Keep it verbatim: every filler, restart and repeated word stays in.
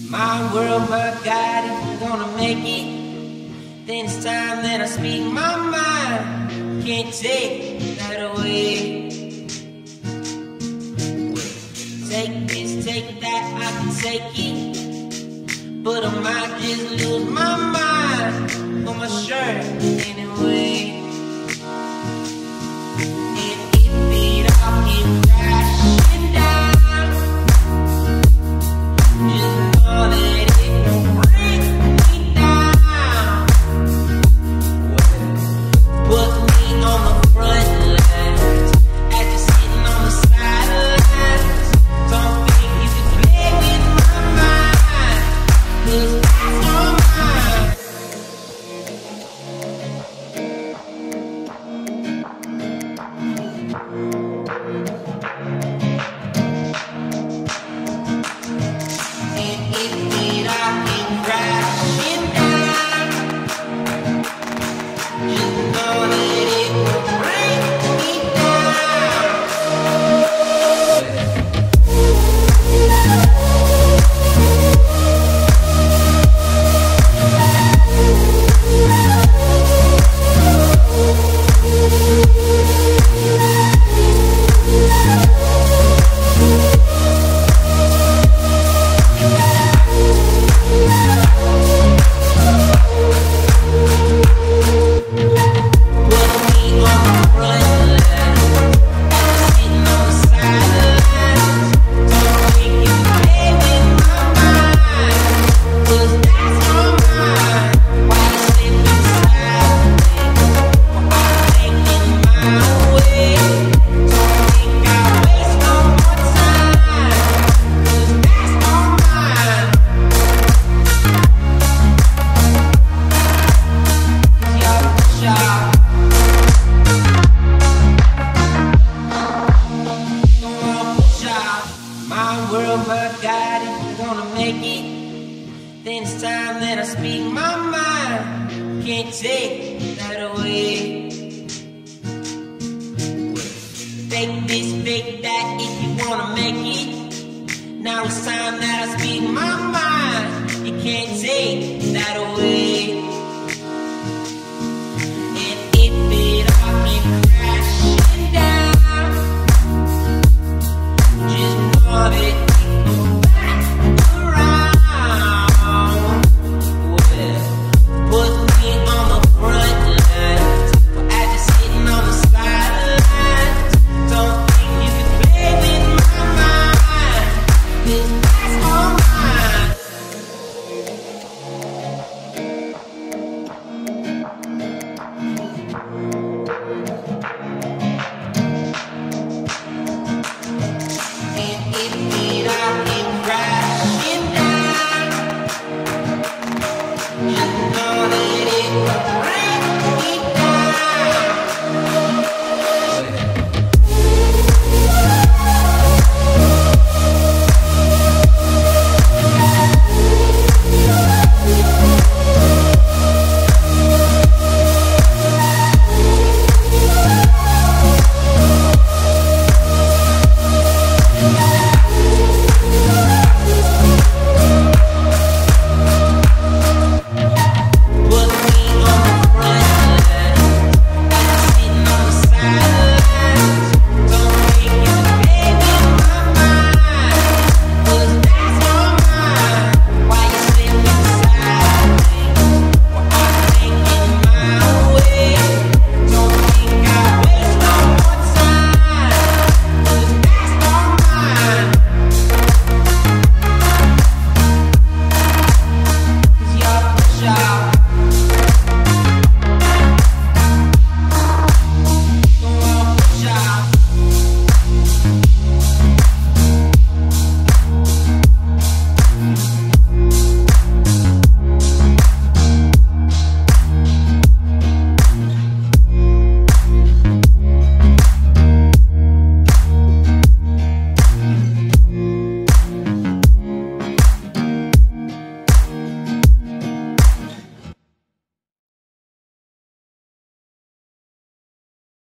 My world, my God, if you're gonna make it, then it's time that I speak my mind. Can't take that away. Take this, take that, I can take it, but I might just lose my mind on my shirt anyway. And if it all keeps crashing down, just know that it won't bring me down. Put me on the front lines, as you're sitting on the sidelines. Don't think you can play with my mind, 'cause that's all mine. And if it all came crashing down, just know that it will bring me down. My world, my God, if you're gonna make it, then it's time that I speak my mind. Can't take that away. Fake this, fake that, if you wanna make it, now it's time that I speak